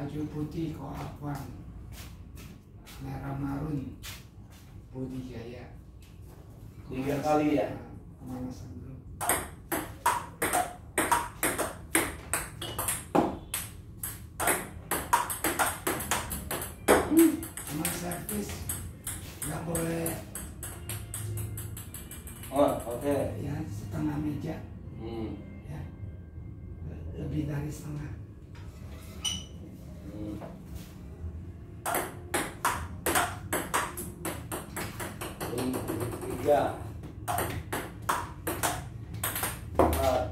baju putih Koakwang, merah marun Budi Jaya. 3 kali ya. Pemanasan dulu. Sama servis nggak boleh. Oh, oke. Ya setengah meja. Ya lebih dari setengah. Ini 3, 4.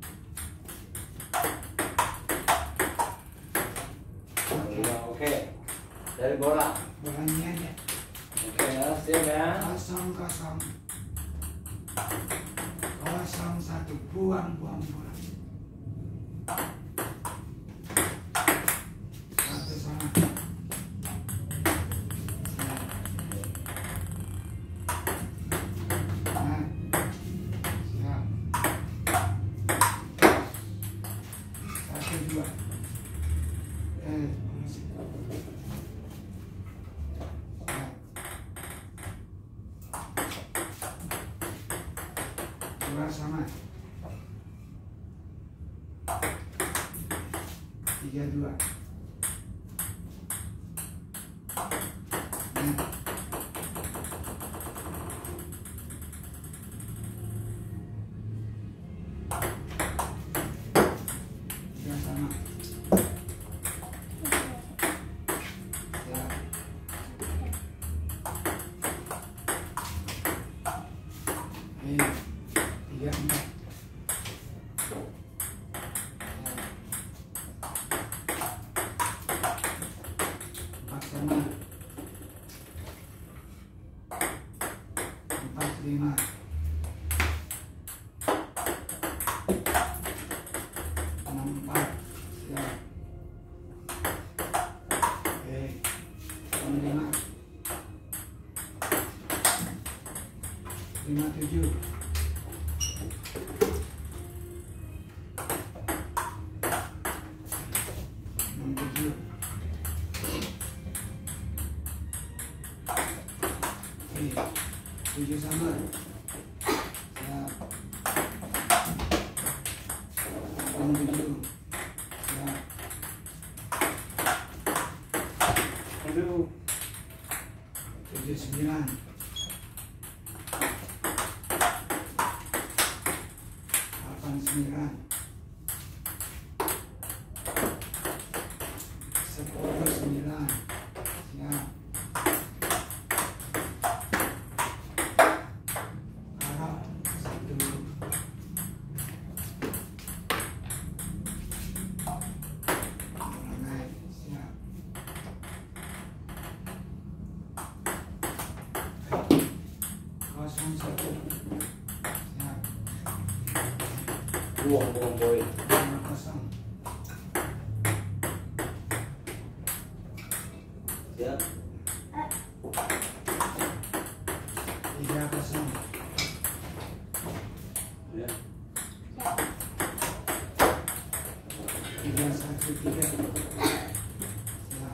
Oke. Dari bola. Bolanya aja. Oke ya, siap ya. 0-0 0-1 buang. Satu sama. Nah, siap. 1-2. Dua sama. 3-2. Tiga sama. Ya. Hei, 3-4. Sama 4-5. Siap. Oke. 5. 5-7. 6-7. Oke, 7 sama. Siap. 7. Siap. Aduh. 7-9. 8-9. 10-9. Siap. Arah 1. Naik. Siap. 0-1. Siap. Buang poin. 2-0. Siap. 3-0. Ya. 3-1-3. Siap.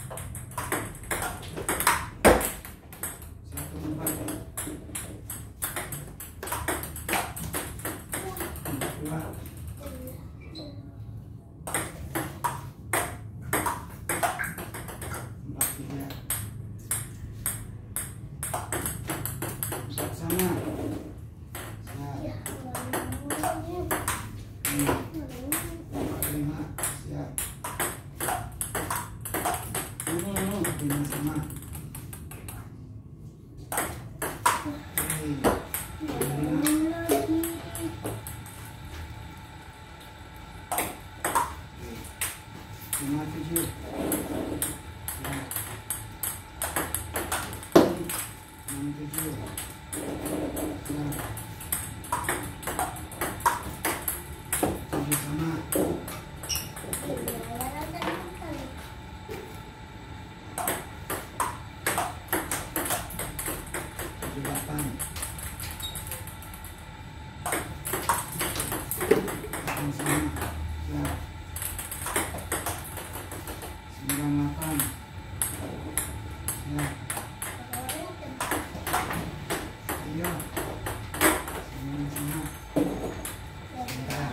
1-4. 2. 4-3. 4 sama. Siap. 4-5. Siap. 5 sama. Oke. 5-7. Siap. 6-7. Siap. 7 sama. 7-8. 8 sama. Siap. 8. Siap. Ayo. Sama-sama. Siap.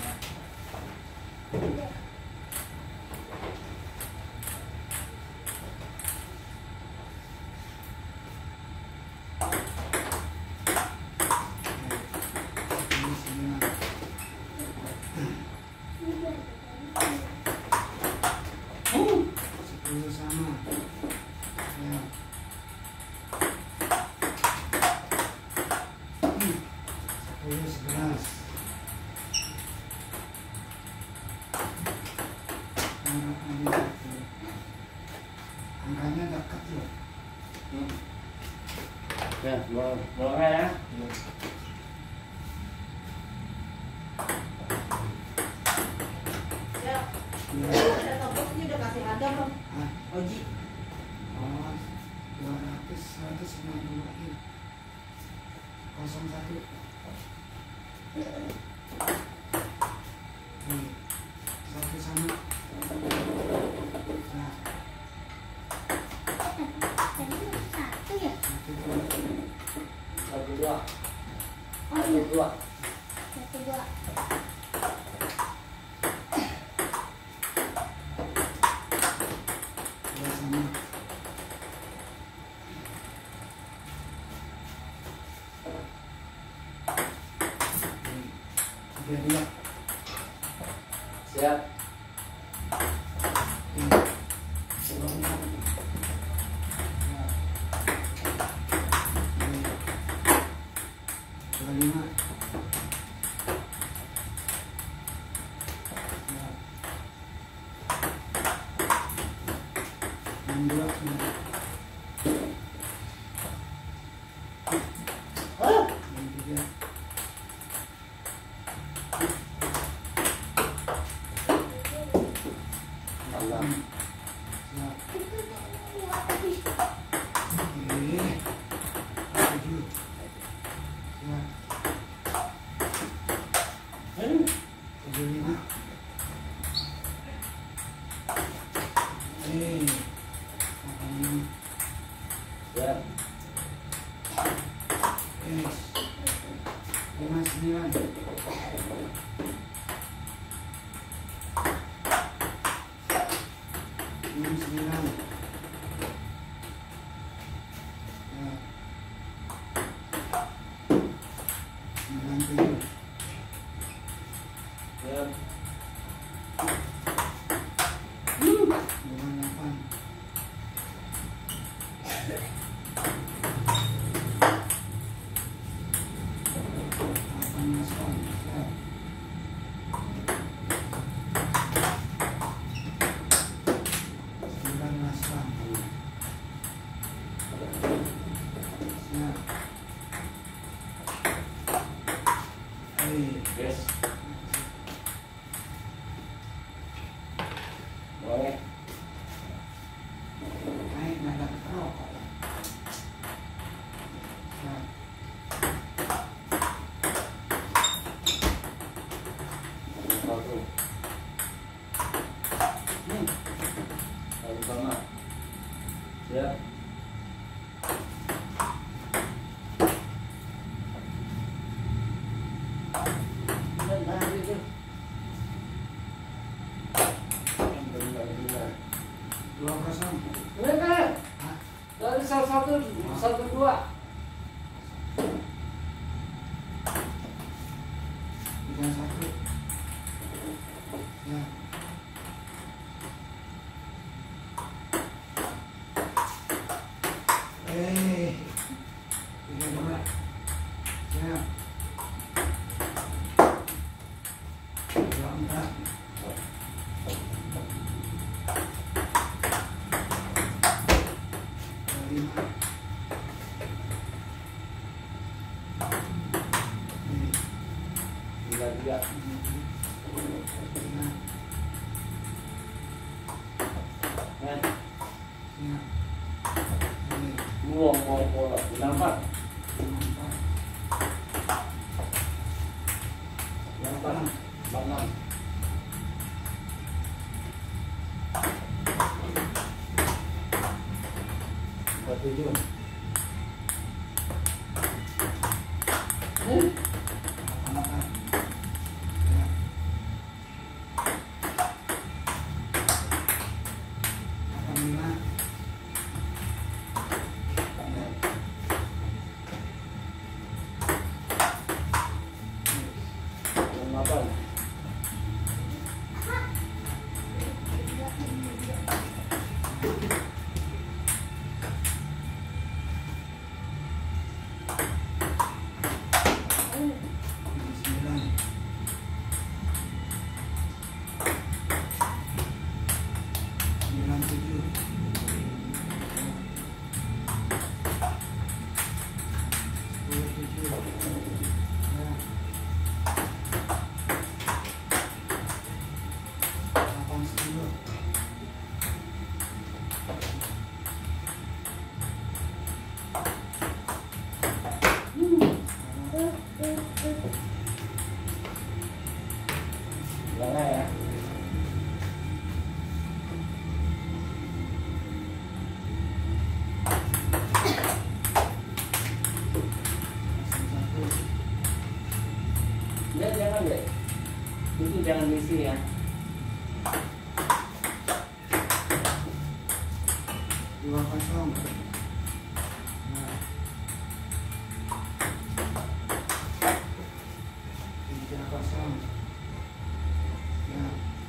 Sepuluh sama. Ya. Sepuluh 11. Angkanya dekat loh. Ya, mulai ya. Ya, Ya. ada topoknya udah kasih harga belum? Ah, Oji. oh, 200, 192 01. Satu sama. Nah, Satu ya? satu dua. 1, 2. Oh iya, 1, 2. 1, 2. Dua sama. Tiga dua. Siap. Dua empat. Ya. Dua lima. Ya. 62. Yang tiga. Allah. Siap. Tujuh. Siap. 75. Siap. 59. Ya. 97. Siap. 28. Yes. Boleh. Satu. Satu sama. Siap. Benar. 2-0. Benar. Dari satu, 2. 3-1. Ya. Eh. 3-2. Siap. 2-4. Tiga. Kan? Buang bola. 4. 4. 6. 7. Hmm. 8. Ya. 8. Delapan. Jangan ya. Ya jangan deh. Itu jangan diisi ya. 2-0. Nah. 3-0. Ya.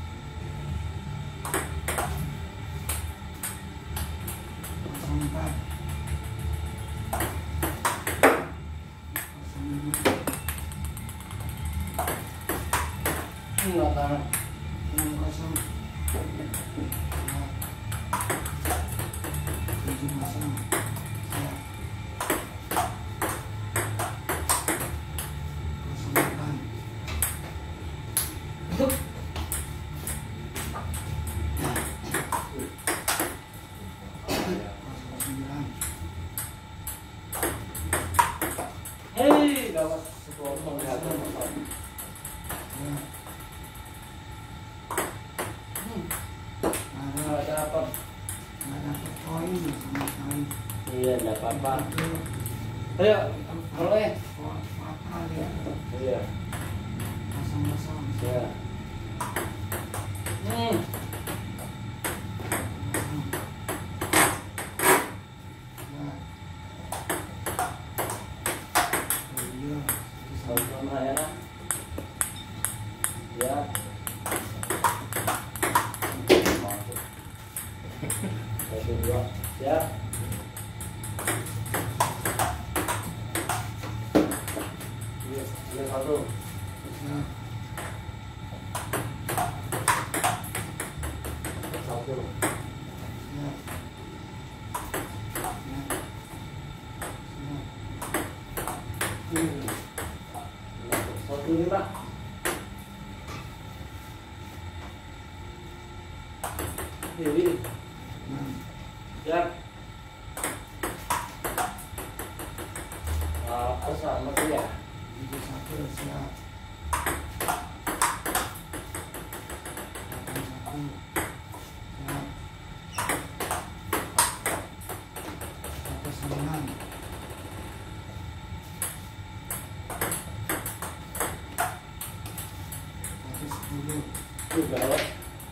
0-4. 0-5. Enggak tahan. 6-0. Ya. 7-0. Ya. 0-8. 0-9. Hei, gawat. 1-0 ya. Ya. Nggak dapat. Nggak dapat poin sama sekali. Iya, nggak apa-apa. Itu Ayo, boleh. fatal ya. Iya. 0-0. Ya. Hmm. Sama ya. Ya. Masuk. 1-2. Siap. Iya, 1. Satu. Hmm. 1-5. Ini. Siap. Apa sama tuh ya? Tuh gawat.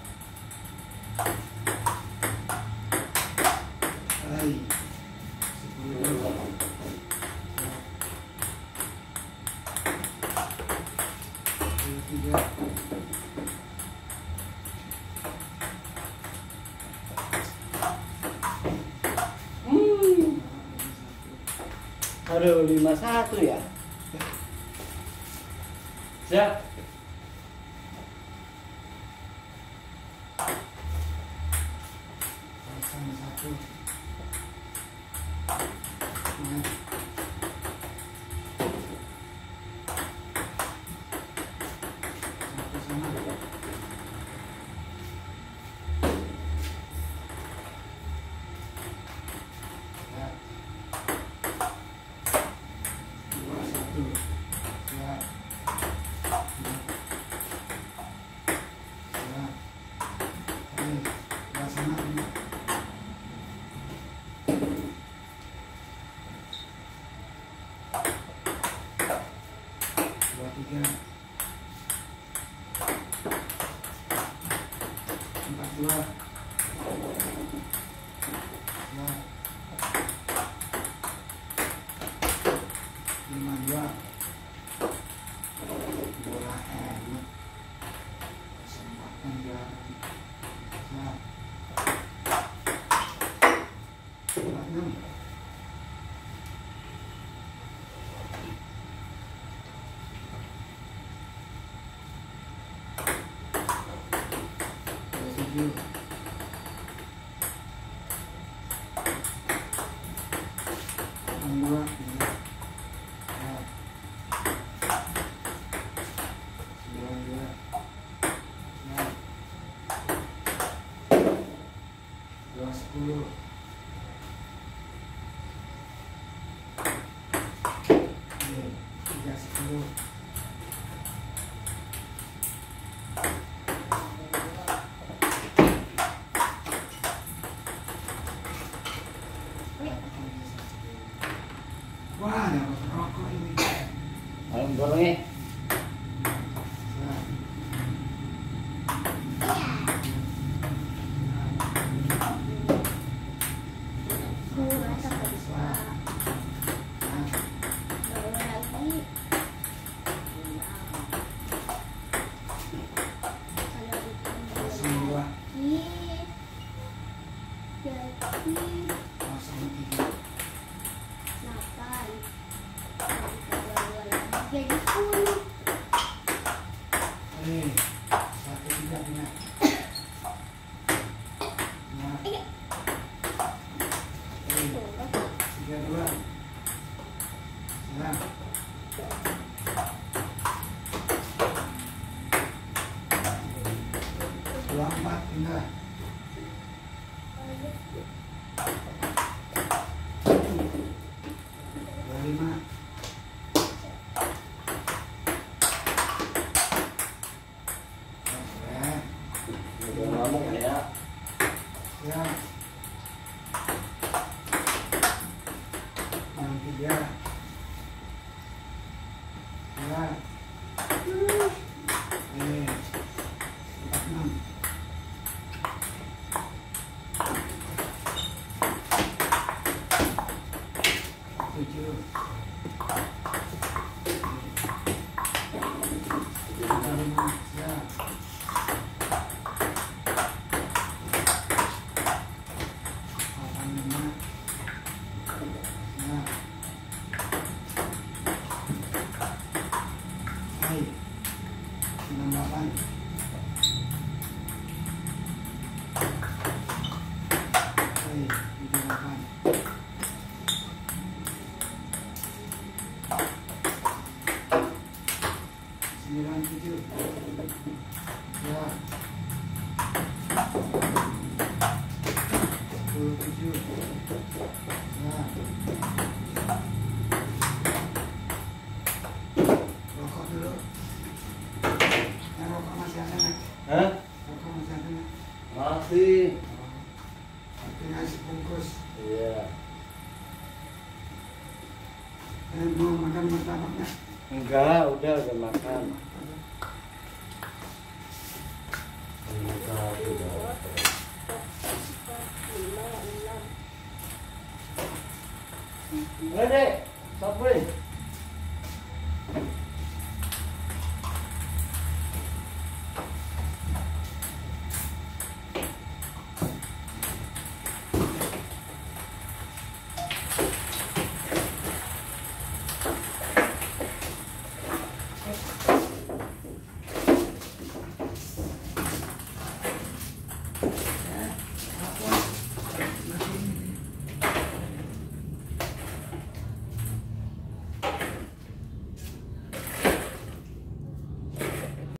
Aduh, 5-1 ya. Siap. dua. Ya. 52. Bola enak. Kesempatan jalan. Ya. 46.7. Dua. Wah, dapat rokok ini. Ayo dorongnya. Jadi 10. Satu tidak benar. Nah. 32. Salam. 24 pindah. 25. Ngomong ya. Ya. Yang 3. Ya. 46. 7. 35. Ya. 85. Ya. Hai. 98. Hai, 78. 97. Ya. 27. Ya. Rokok dulu. Rokok masih ada nggak? Hah? Rokok masih ada nggak? Masih. Tapi nasi bungkus. Iya. Mau makan martabak nggak? Enggak, udah makan. Enggak, Dek.